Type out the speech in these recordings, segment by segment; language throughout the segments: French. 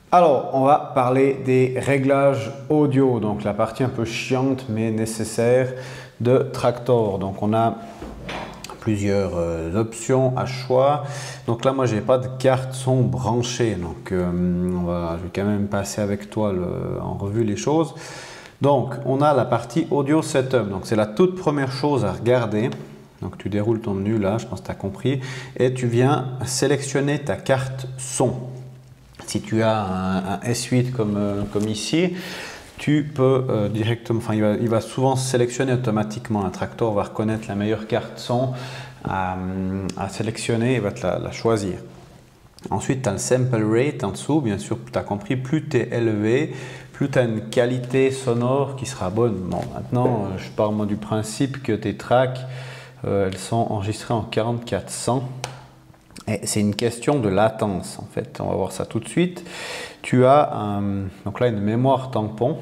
Alors, on va parler des réglages audio, donc la partie un peu chiante mais nécessaire de Traktor. Donc, on a plusieurs options à choix. Donc là, moi, j'ai pas de carte son branchée, donc je vais quand même passer avec toi en revue les choses. Donc, on a la partie audio setup. Donc, c'est la toute première chose à regarder. Donc, tu déroules ton menu là, je pense que tu as compris, et tu viens sélectionner ta carte son. Si tu as un S8 comme ici, tu peux directement, enfin il va souvent sélectionner automatiquement. Un Traktor va reconnaître la meilleure carte son à sélectionner et va te la choisir. Ensuite, tu as le sample rate en dessous, bien sûr, tu as compris, plus tu es élevé, plus tu as une qualité sonore qui sera bonne. Bon, maintenant, je pars moi du principe que tes tracks, elles sont enregistrées en 4400. C'est une question de latence en fait, on va voir ça tout de suite. Tu as donc là une mémoire tampon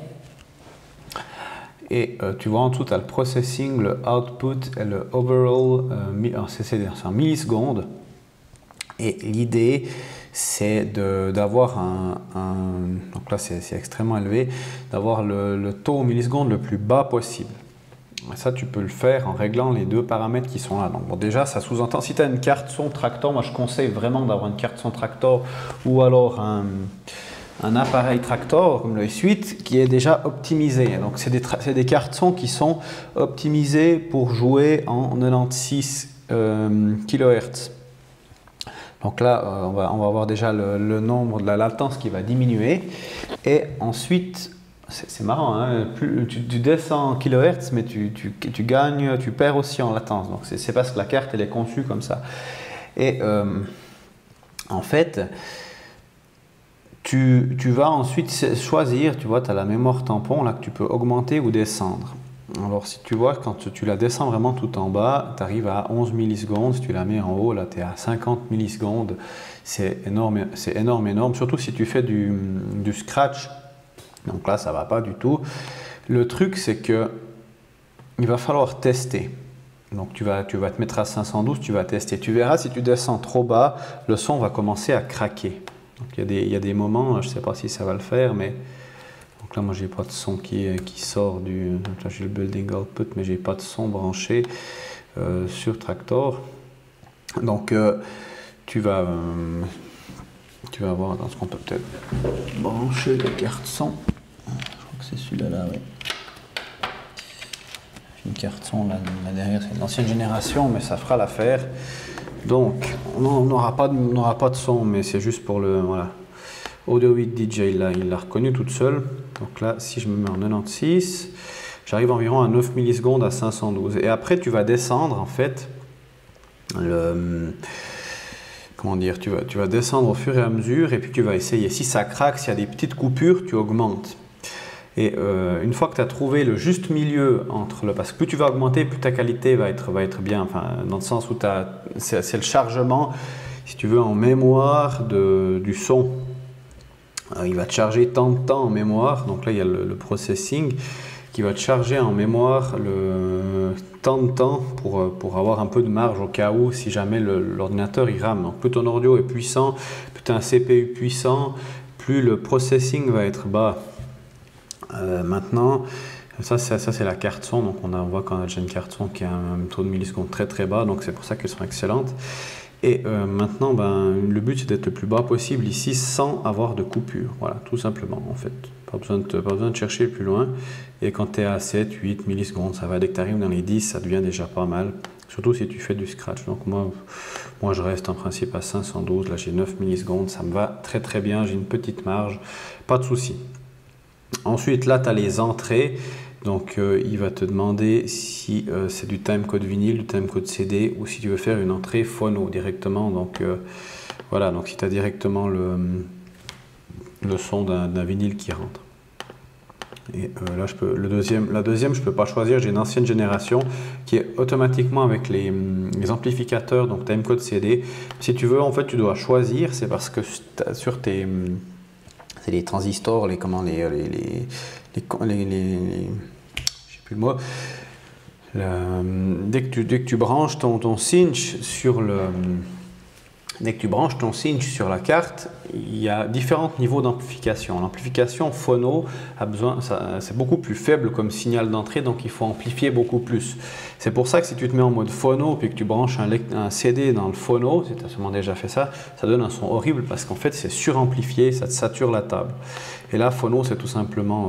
et tu vois en dessous tu as le processing, le output et le overall, c'est en millisecondes. Et l'idée c'est d'avoir donc là c'est extrêmement élevé, d'avoir le taux en millisecondes le plus bas possible. Et ça, tu peux le faire en réglant les deux paramètres qui sont là. Donc, bon, déjà, ça sous-entend, si tu as une carte son Traktor, moi je conseille vraiment d'avoir une carte son Traktor ou alors un appareil Traktor comme le S8 qui est déjà optimisé. Donc, c'est des cartes son qui sont optimisées pour jouer en 96 kHz. Donc là, on va voir déjà le nombre de la latence qui va diminuer. Et ensuite, c'est marrant, hein, plus tu descends en kHz, mais tu gagnes, tu perds aussi en latence. Donc c'est parce que la carte elle est conçue comme ça. Et en fait, tu vas ensuite choisir, tu vois, tu as la mémoire tampon là que tu peux augmenter ou descendre. Alors si tu vois, quand tu la descends vraiment tout en bas, tu arrives à 11 millisecondes. Si tu la mets en haut, là tu es à 50 millisecondes. C'est énorme, énorme. Surtout si tu fais du scratch. Donc là, ça ne va pas du tout. Le truc, c'est que il va falloir tester. Donc tu vas te mettre à 512, tu vas tester. Tu verras, si tu descends trop bas, le son va commencer à craquer. Donc il y a des moments, je ne sais pas si ça va le faire, mais donc là, moi, j'ai pas de son qui sort du. Là, j'ai le building output, mais j'ai pas de son branché sur Traktor. Donc tu vas voir dans ce qu'on peut peut-être brancher la carte son. C'est celui-là, oui. Une carte son là derrière, c'est une ancienne génération, mais ça fera l'affaire. Donc, on n'aura pas de son, mais c'est juste pour le voilà. Audio 8 DJ, là, il l'a reconnu toute seule. Donc là, si je me mets en 96, j'arrive environ à 9 millisecondes à 512. Et après, tu vas descendre en fait. Comment dire, tu vas descendre au fur et à mesure, et puis tu vas essayer. Si ça craque, s'il y a des petites coupures, tu augmentes. Et une fois que tu as trouvé le juste milieu entre parce que plus tu vas augmenter, plus ta qualité va être bien, enfin, dans le sens où c'est le chargement, si tu veux, en mémoire du son. Il va te charger tant de temps en mémoire, donc là il y a le processing qui va te charger en mémoire tant de temps pour avoir un peu de marge au cas où si jamais l'ordinateur il rame. Donc plus ton audio est puissant, plus tu as un CPU puissant, plus le processing va être bas. Maintenant, ça c'est la carte son, donc on voit qu'on a déjà une carte son qui a un taux de millisecondes très très bas, donc c'est pour ça qu'elles sont excellentes. Et maintenant, le but c'est d'être le plus bas possible ici sans avoir de coupure, voilà, tout simplement en fait. Pas besoin de chercher plus loin. Et quand tu es à 7, 8 millisecondes, ça va. Dès que tu arrives dans les 10, ça devient déjà pas mal. Surtout si tu fais du scratch. Donc moi je reste en principe à 512, là j'ai 9 millisecondes, ça me va très très bien, j'ai une petite marge, pas de souci. Ensuite, là, tu as les entrées. Donc, il va te demander si c'est du timecode vinyle, du timecode CD ou si tu veux faire une entrée phono directement. Donc, voilà. Donc, si tu as directement le son d'un vinyle qui rentre. Et là, la deuxième, je ne peux pas choisir. J'ai une ancienne génération qui est automatiquement avec les amplificateurs, donc timecode CD. Si tu veux, en fait, tu dois choisir. C'est parce que sur tes... c'est les transistors, je sais plus le mot. Dès que tu branches ton cinch sur dès que tu branches ton cinch sur la carte, il y a différents niveaux d'amplification. L'amplification phono a besoin, c'est beaucoup plus faible comme signal d'entrée, donc il faut amplifier beaucoup plus. C'est pour ça que si tu te mets en mode phono puis que tu branches un CD dans le phono, si tu as sûrement déjà fait ça, ça donne un son horrible parce qu'en fait c'est suramplifié, ça te sature la table. Et là, phono, c'est tout simplement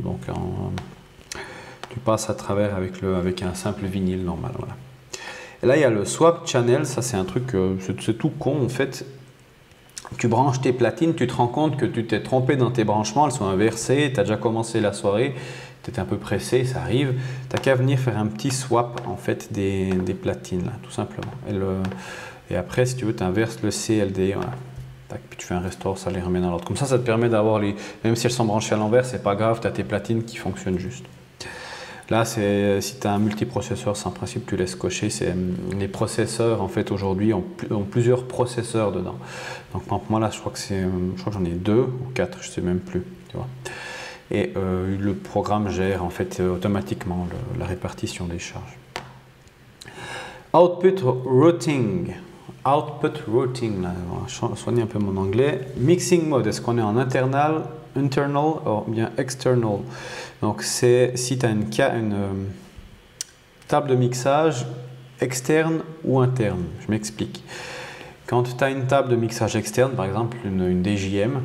tu passes à travers avec un simple vinyle normal. Voilà. Et là, il y a le swap channel, ça c'est un truc, c'est tout con en fait. Tu branches tes platines, tu te rends compte que tu t'es trompé dans tes branchements, elles sont inversées, tu as déjà commencé la soirée, tu étais un peu pressé, ça arrive. Tu n'as qu'à venir faire un petit swap en fait des platines, là, tout simplement. Et après, si tu veux, tu inverses le CLD, voilà. Tac, puis tu fais un restore, ça les remet dans l'ordre. Comme ça te permet d'avoir même si elles sont branchées à l'envers, c'est pas grave, tu as tes platines qui fonctionnent juste. Là, si tu as un multiprocesseur, c'est en principe tu laisses cocher. Les processeurs, en fait, aujourd'hui, ont plusieurs processeurs dedans. Donc, moi, là, je crois que j'en ai 2 ou 4, je ne sais même plus. Tu vois. Et le programme gère, en fait, automatiquement la répartition des charges. Output routing. Output routing, là, on va soigner un peu mon anglais. Mixing mode, est-ce qu'on est en internal ou bien external? Donc, c'est si tu as une table de mixage externe ou interne. Je m'explique. Quand tu as une table de mixage externe, par exemple une DJM,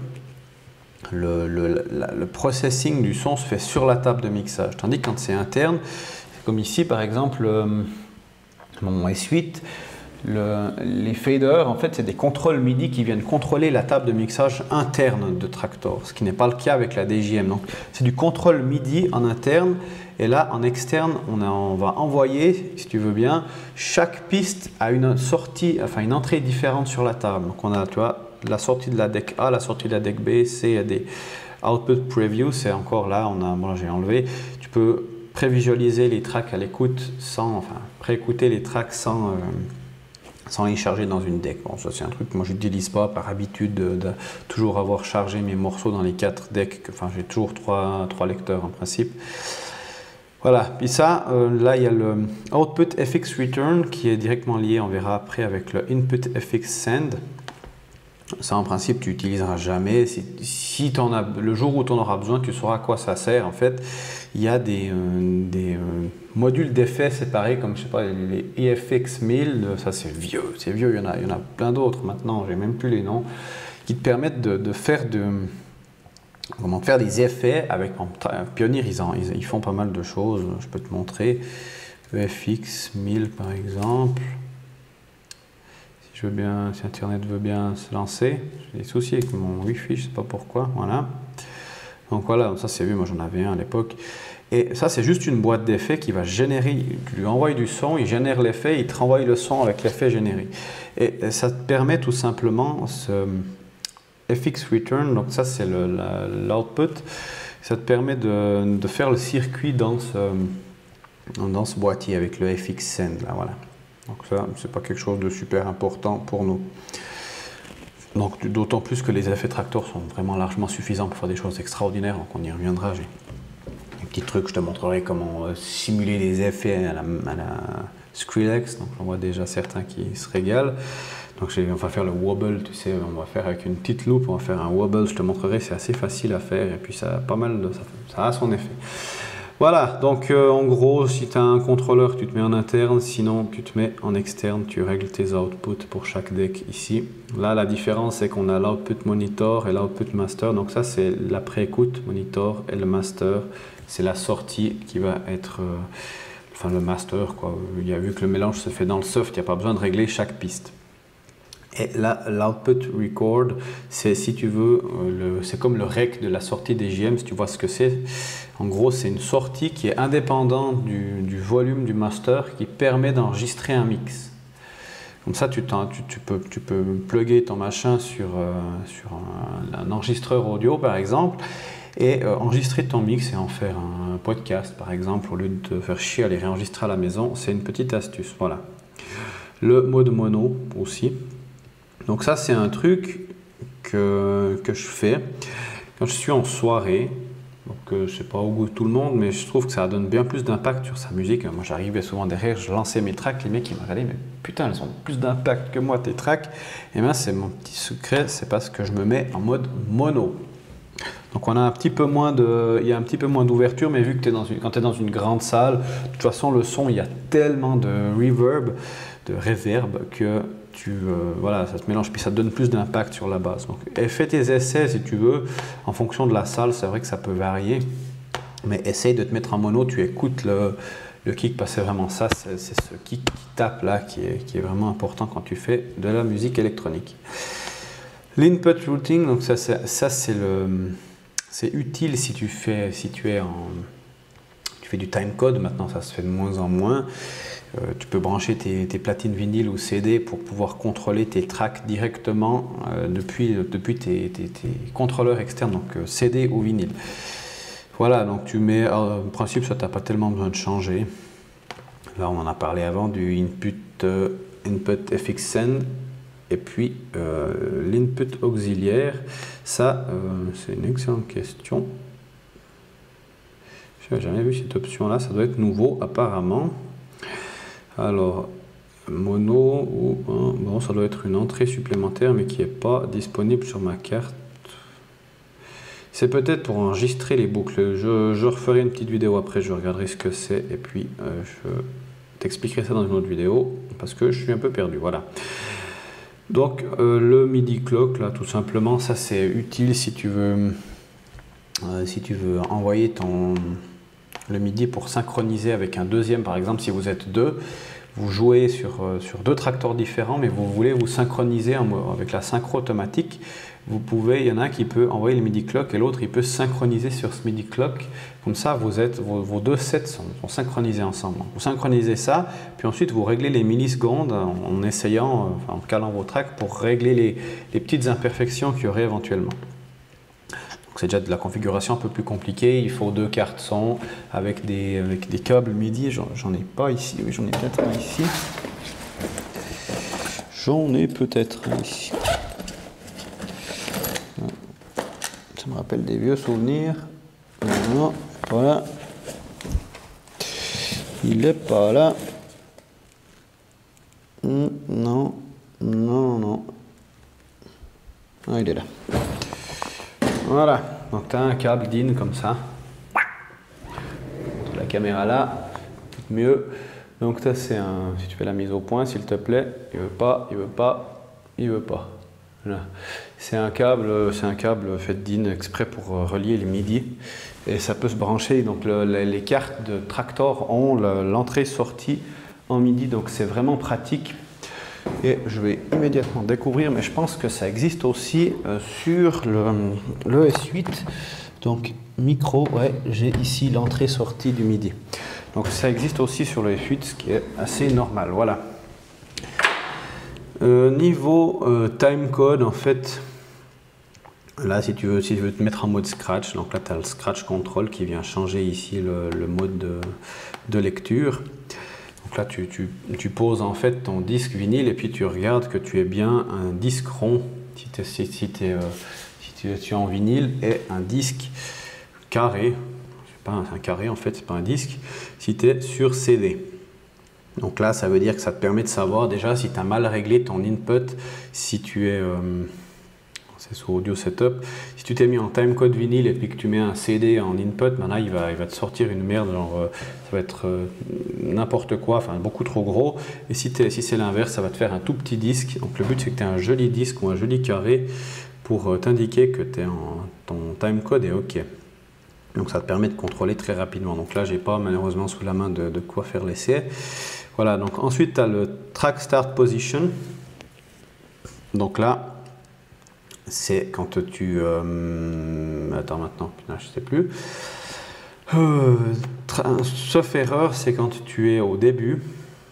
le processing du son se fait sur la table de mixage. Tandis que quand c'est interne, comme ici par exemple, mon S8, les faders, en fait, c'est des contrôles MIDI qui viennent contrôler la table de mixage interne de Traktor, ce qui n'est pas le cas avec la DJM. Donc, c'est du contrôle MIDI en interne. Et là, en externe, on va envoyer, si tu veux bien, chaque piste a une sortie, enfin une entrée différente sur la table. Donc, on a, tu vois, la sortie de la deck A, la sortie de la deck B, C, et D. Output preview, c'est encore là, bon, j'ai enlevé. Tu peux prévisualiser les tracks à l'écoute préécouter les tracks sans les charger dans une deck. Bon, ça c'est un truc que moi je n'utilise pas par habitude de toujours avoir chargé mes morceaux dans les 4 decks. Enfin, j'ai toujours 3 lecteurs en principe. Voilà, puis ça, là il y a le Output FX Return qui est directement lié, on verra après, avec le Input FX Send. Ça en principe tu n'utiliseras jamais. Si le jour où tu en auras besoin, tu sauras à quoi ça sert en fait. Il y a des modules d'effets séparés comme je sais pas, les EFX 1000, ça c'est vieux, il y en a plein d'autres maintenant, j'ai même plus les noms, qui te permettent de faire des effets avec Pioneer, ils font pas mal de choses, je peux te montrer. EFX 1000 par exemple. Si Internet veut bien se lancer, j'ai des soucis avec mon Wi-Fi, je ne sais pas pourquoi, voilà. Donc voilà, ça c'est vu, moi j'en avais un à l'époque. Et ça c'est juste une boîte d'effets qui va générer, tu lui envoies du son, il génère l'effet, il te renvoie le son avec l'effet généré. Et ça te permet tout simplement, ce FX Return, donc ça c'est l'output, ça te permet de faire le circuit dans ce boîtier avec le FX Send, là voilà. Donc ça, c'est pas quelque chose de super important pour nous. Donc d'autant plus que les effets Traktor sont vraiment largement suffisants pour faire des choses extraordinaires, donc on y reviendra. J'ai un petit truc, je te montrerai comment simuler les effets à la Skrillex, donc on voit déjà certains qui se régalent. Donc on va faire le wobble, tu sais, on va faire avec une petite loupe, on va faire un wobble, je te montrerai, c'est assez facile à faire et puis ça a pas mal ça a son effet. Voilà, donc en gros, si tu as un contrôleur, tu te mets en interne, sinon tu te mets en externe, tu règles tes outputs pour chaque deck ici. Là, la différence, c'est qu'on a l'output monitor et l'output master. Donc ça, c'est la pré-écoute monitor et le master, c'est la sortie qui va être, le master, quoi. Il y a vu que le mélange se fait dans le soft, il n'y a pas besoin de régler chaque piste. Et là, l'output record, c'est, si tu veux, c'est comme le rec de la sortie des JM, si tu vois ce que c'est. En gros, c'est une sortie qui est indépendante du volume du master qui permet d'enregistrer un mix. Comme ça, tu peux plugger ton machin sur un enregistreur audio, par exemple, et enregistrer ton mix et en faire un podcast, par exemple, au lieu de te faire chier à les réenregistrer à la maison. C'est une petite astuce, voilà. Le mode mono aussi. Donc ça, c'est un truc que je fais quand je suis en soirée. Donc c'est pas au goût de tout le monde, mais je trouve que ça donne bien plus d'impact sur sa musique. Moi j'arrivais souvent derrière, je lançais mes tracks, les mecs ils me regardaient, mais putain elles ont plus d'impact que moi tes tracks. Et bien c'est mon petit secret, c'est parce que je me mets en mode mono. Donc on a un petit peu moins il y a un petit peu moins d'ouverture, mais vu que quand tu es dans une grande salle, de toute façon le son, il y a tellement de reverb que voilà, ça se mélange, puis ça donne plus d'impact sur la basse. Donc fais tes essais si tu veux, en fonction de la salle, c'est vrai que ça peut varier, mais essaye de te mettre en mono, tu écoutes le kick, parce que c'est vraiment ça, c'est ce kick qui tape là qui est vraiment important quand tu fais de la musique électronique. L'input routing, donc c'est utile si tu fais du timecode. Maintenant ça se fait de moins en moins. Tu peux brancher tes platines vinyle ou CD pour pouvoir contrôler tes tracks directement depuis tes contrôleurs externes, donc CD ou vinyle. Voilà, donc tu mets, en principe ça t'as pas tellement besoin de changer. Là on en a parlé avant du input FX Send. Et puis l'input auxiliaire, ça c'est une excellente question. Je n'avais jamais vu cette option là, ça doit être nouveau apparemment. Alors mono ou bon, ça doit être une entrée supplémentaire mais qui n'est pas disponible sur ma carte. C'est peut-être pour enregistrer les boucles. Je referai une petite vidéo après, je regarderai ce que c'est et puis je t'expliquerai ça dans une autre vidéo parce que je suis un peu perdu. Voilà. Donc le MIDI clock là, tout simplement, ça c'est utile si tu veux envoyer le MIDI pour synchroniser avec un deuxième. Par exemple, si vous êtes deux, vous jouez sur deux tracteurs différents, mais vous voulez vous synchroniser avec la synchro automatique. Il y en a un qui peut envoyer le MIDI clock et l'autre il peut synchroniser sur ce MIDI clock. Comme ça, vos deux sets sont synchronisés ensemble. Vous synchronisez ça, puis ensuite vous réglez les millisecondes en essayant, en calant vos tracks pour régler les petites imperfections qu'il y aurait éventuellement. C'est déjà de la configuration un peu plus compliquée. Il faut deux cartes son avec des câbles MIDI. J'en ai pas ici. Oui, j'en ai peut-être un ici. J'en ai peut-être un ici. Ça me rappelle des vieux souvenirs. Non, voilà. Il est pas là. Non, non, non. Ah, il est là. Voilà, donc tu as un câble DIN comme ça. La caméra là, mieux. Donc ça c'est si tu fais la mise au point s'il te plaît, il veut pas, il veut pas, il veut pas. C'est un câble fait DIN exprès pour relier les MIDI et ça peut se brancher. Donc les cartes de Traktor ont l'entrée-sortie en MIDI, donc c'est vraiment pratique. Et je vais immédiatement découvrir, mais je pense que ça existe aussi sur le S8. Donc micro, ouais, j'ai ici l'entrée-sortie du MIDI. Donc ça existe aussi sur le S8, ce qui est assez normal. Voilà. Niveau timecode, en fait, là si tu veux te mettre en mode scratch, donc là tu as le scratch control qui vient changer ici le mode de lecture. Donc là tu poses en fait ton disque vinyle et puis tu regardes que tu es bien un disque rond si tu es en vinyle et un disque carré, c'est pas un carré en fait, c'est pas un disque, si tu es sur CD. Donc là ça veut dire que ça te permet de savoir déjà si tu as mal réglé ton input, si tu es c'est sur audio setup, si tu t'es mis en timecode vinyle et puis que tu mets un CD en input, ben là il va te sortir une merde, genre ça va être n'importe quoi, enfin beaucoup trop gros. Et si c'est l'inverse, ça va te faire un tout petit disque. Donc le but c'est que tu aies un joli disque ou un joli carré pour t'indiquer que ton timecode est OK. Donc ça te permet de contrôler très rapidement. Donc là j'ai pas malheureusement sous la main de quoi faire l'essai. Voilà, donc ensuite tu as le track start position. Donc là c'est quand tu... attends maintenant, putain, je sais plus. Sauf erreur, c'est quand tu es au début.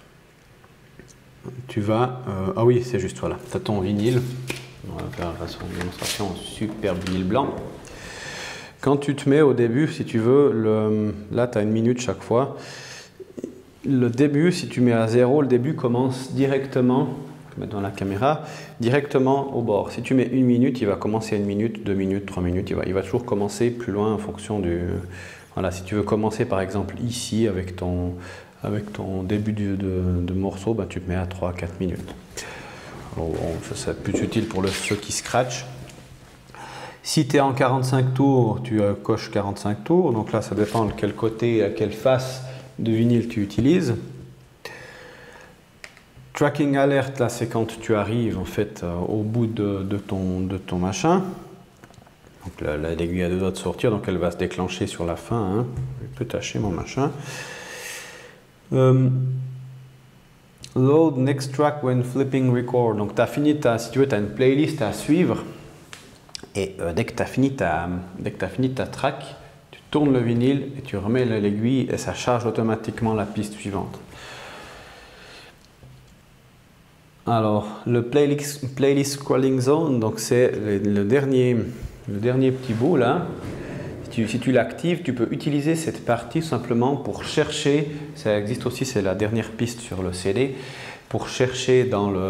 Tu vas... ah oui, c'est juste, voilà. Tu as ton vinyle. On va faire une démonstration en super vinyle blanc. Quand tu te mets au début, si tu veux, là tu as 1 minute chaque fois. Le début, si tu mets à 0, le début commence directement mettre dans la caméra, directement au bord. Si tu mets 1 minute, il va commencer à 1 minute, 2 minutes, 3 minutes. Il va toujours commencer plus loin en fonction du... Voilà, si tu veux commencer par exemple ici avec ton début de morceau, ben, tu te mets à 3-4 minutes. Alors, bon, ça c'est plus utile pour ceux qui scratchent. Si tu es en 45 tours, tu coches 45 tours. Donc là, ça dépend de quel côté, quelle face de vinyle tu utilises. Tracking alert, là, c'est quand tu arrives en fait au bout de ton machin. Donc l'aiguille a 2 doigts de sortir, donc elle va se déclencher sur la fin. Hein. Je peux tâcher mon machin. Load next track when flipping record. Donc tu as fini si tu veux, tu as une playlist à suivre. Et dès que tu as fini ta track, tu tournes le vinyle et tu remets l'aiguille et ça charge automatiquement la piste suivante. Alors, le playlist scrolling zone, donc c'est le dernier petit bout là. Si tu l'actives, tu peux utiliser cette partie simplement pour chercher, ça existe aussi, c'est la dernière piste sur le CD, pour chercher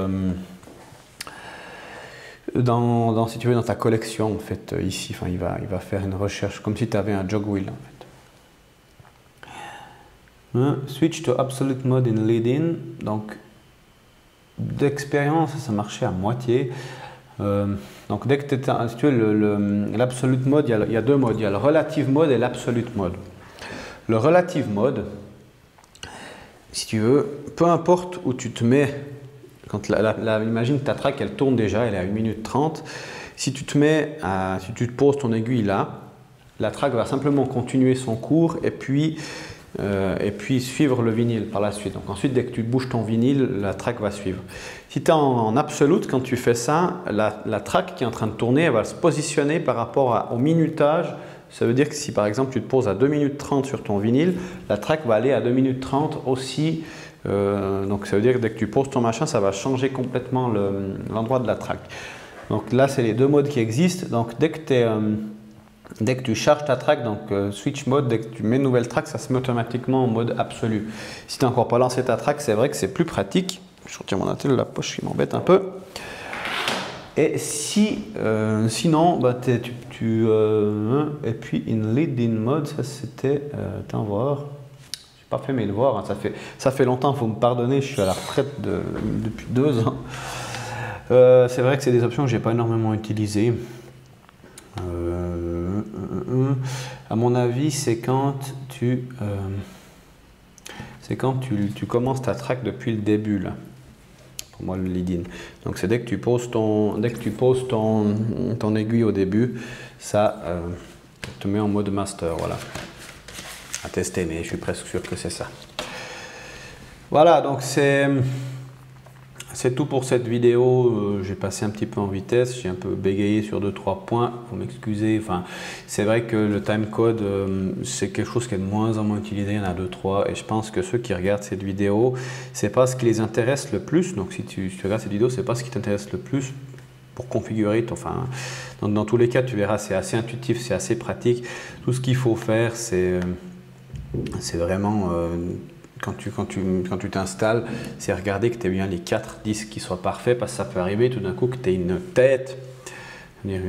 si tu veux, dans ta collection en fait, ici, enfin, il va faire une recherche comme si tu avais un jog wheel en fait. Switch to absolute mode in lead-in, donc d'expérience ça marchait à moitié. Donc dès que tu étais, si tu veux, l'absolute mode, il y a 2 modes, il y a le relative mode et l'absolute mode. Le relative mode, si tu veux, peu importe où tu te mets, quand imagine ta track elle tourne déjà, elle est à 1 minute 30, si tu te poses ton aiguille là, la track va simplement continuer son cours et puis suivre le vinyle par la suite. Donc ensuite, dès que tu bouges ton vinyle, la track va suivre. Si tu es en absolute, quand tu fais ça, la track qui est en train de tourner, elle va se positionner par rapport au minutage. Ça veut dire que si par exemple tu te poses à 2 minutes 30 sur ton vinyle, la track va aller à 2 minutes 30 aussi. Donc ça veut dire que dès que tu poses ton machin, ça va changer complètement l'endroit de la track. Donc là, c'est les 2 modes qui existent. Donc dès que tu charges ta track, donc switch mode, dès que tu mets une nouvelle track, ça se met automatiquement en mode absolu. Si tu n'as encore pas lancé ta track, c'est vrai que c'est plus pratique. Je retire mon attel de la poche qui m'embête un peu. Et sinon, bah, et puis in lead-in mode, ça c'était, attends voir, j'ai pas fait mes devoirs, hein, ça fait longtemps, il faut me pardonner, je suis à la retraite depuis 2 ans. C'est vrai que c'est des options que j'ai pas énormément utilisées. À mon avis, c'est quand tu commences ta track depuis le début là. Pour moi, le lead-in. Donc c'est dès que tu poses ton aiguille au début, ça te met en mode master. Voilà. À tester, mais je suis presque sûr que c'est ça. Voilà, donc c'est tout pour cette vidéo. J'ai passé un petit peu en vitesse, j'ai un peu bégayé sur 2-3 points, il faut m'excuser. Enfin, c'est vrai que le timecode, c'est quelque chose qui est de moins en moins utilisé, il y en a 2-3, et je pense que ceux qui regardent cette vidéo, c'est pas ce qui les intéresse le plus. Donc si tu regardes cette vidéo, c'est pas ce qui t'intéresse le plus pour configurer. Enfin, dans tous les cas, tu verras, c'est assez intuitif, c'est assez pratique. Tout ce qu'il faut faire, c'est vraiment... Quand tu t'installes, c'est regarder que tu aies bien les 4 disques qui soient parfaits, parce que ça peut arriver tout d'un coup que tu aies une tête, c'est-à-dire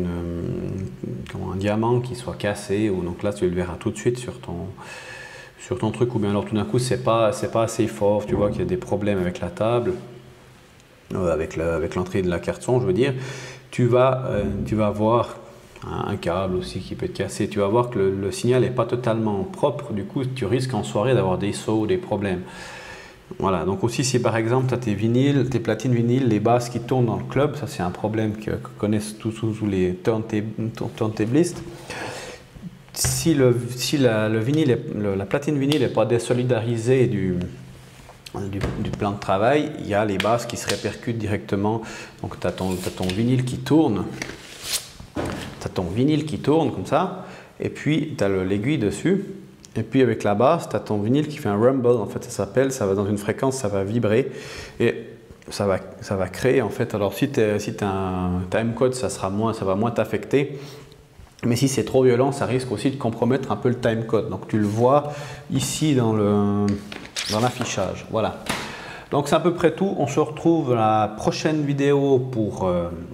un diamant qui soit cassé, ou donc là tu le verras tout de suite sur ton truc, ou bien alors tout d'un coup c'est pas assez fort, tu vois qu'il y a des problèmes avec la table, avec l'entrée de la carte son, je veux dire, tu vas voir un câble aussi qui peut être cassé, tu vas voir que le signal n'est pas totalement propre, du coup tu risques en soirée d'avoir des sauts, des problèmes. Voilà, donc aussi si par exemple tu as tes vinyles, tes platines vinyles, les basses qui tournent dans le club, ça c'est un problème que connaissent tous les turntablistes. Si la platine vinyle n'est pas désolidarisée du plan de travail, il y a les basses qui se répercutent directement. Donc tu as ton vinyle qui tourne. Tu as ton vinyle qui tourne comme ça, et puis tu as l'aiguille dessus, et puis avec la basse, tu as ton vinyle qui fait un rumble, en fait ça s'appelle, ça va dans une fréquence, ça va vibrer, et ça va créer en fait, alors si tu as un timecode, ça va moins t'affecter, mais si c'est trop violent, ça risque aussi de compromettre un peu le timecode, donc tu le vois ici dans l'affichage, voilà. Donc c'est à peu près tout. On se retrouve à la prochaine vidéo pour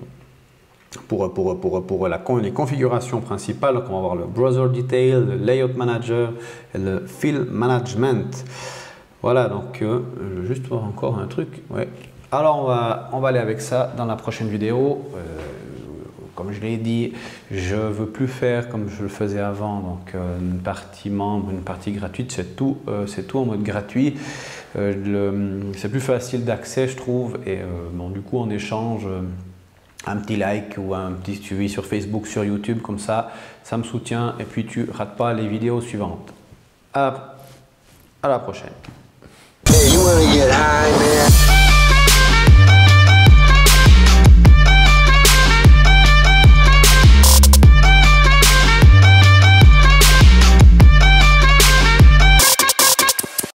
les configurations principales. Donc on va voir le Browser Detail, le Layout Manager et le Field Management. Voilà, donc je vais juste voir encore un truc. Ouais. Alors on va aller avec ça dans la prochaine vidéo. Comme je l'ai dit, je ne veux plus faire comme je le faisais avant, donc une partie membre, une partie gratuite, c'est tout en mode gratuit. C'est plus facile d'accès, je trouve, et bon, du coup, en échange, un petit like ou un petit suivi sur Facebook, sur YouTube, comme ça me soutient, et puis tu rates pas les vidéos suivantes. À la prochaine. Hey,